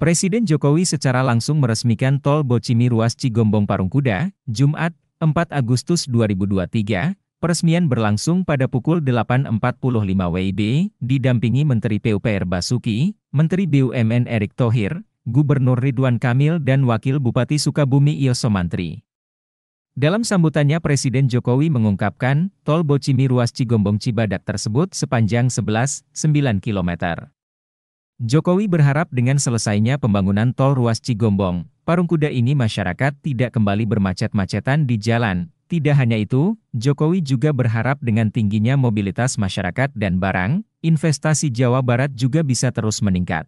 Presiden Jokowi secara langsung meresmikan Tol Bocimi Ruas Cigombong Parungkuda, Jumat, 4 Agustus 2023. Peresmian berlangsung pada pukul 8.45 WIB, didampingi Menteri PUPR Basuki, Menteri BUMN Erick Thohir, Gubernur Ridwan Kamil dan Wakil Bupati Sukabumi Iyos Somantri. Dalam sambutannya Presiden Jokowi mengungkapkan, Tol Bocimi Ruas Cigombong Cibadak tersebut sepanjang 11,9 km. Jokowi berharap dengan selesainya pembangunan Tol Ruas Cigombong, Parungkuda ini masyarakat tidak kembali bermacet-macetan di jalan. Tidak hanya itu, Jokowi juga berharap dengan tingginya mobilitas masyarakat dan barang, investasi Jawa Barat juga bisa terus meningkat.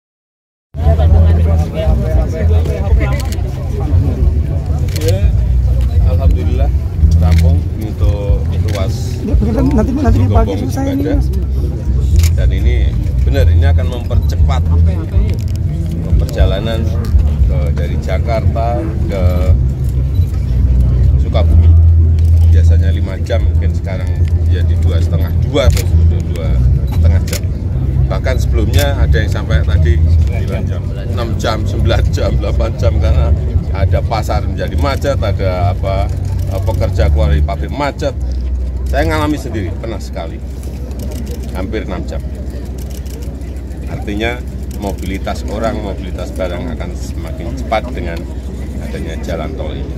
Alhamdulillah, rampung untuk ruas nanti pagi selesai ini, Mas. Dan ini benar, ini akan mempercepat perjalanan dari Jakarta ke Sukabumi. Biasanya 5 jam, mungkin sekarang jadi 2,5 jam. Bahkan sebelumnya ada yang sampai tadi 6 jam, 9 jam, 8 jam karena ada pasar menjadi macet, ada pekerja keluar dari pabrik macet. Saya ngalami sendiri, pernah sekali, hampir 6 jam. Artinya mobilitas orang, mobilitas barang akan semakin cepat dengan adanya jalan tol ini.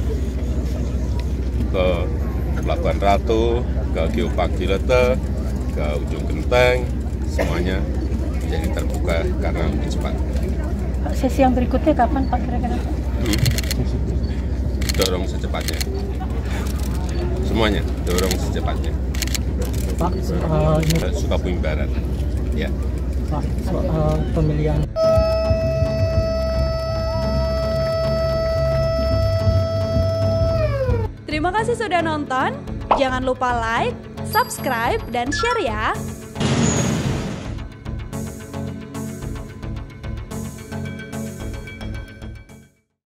Ke Pelabuhan Ratu, ke Geopark Cilete, ke Ujung Genteng, semuanya menjadi terbuka karena lebih cepat. Pak, sesi yang berikutnya kapan Pak kira-kira? Dorong secepatnya. Semuanya dorong secepatnya. Pak, Sukabumi Barat. Ya. Pak, soal pemilihan. Terima kasih sudah nonton. Jangan lupa like, subscribe, dan share ya.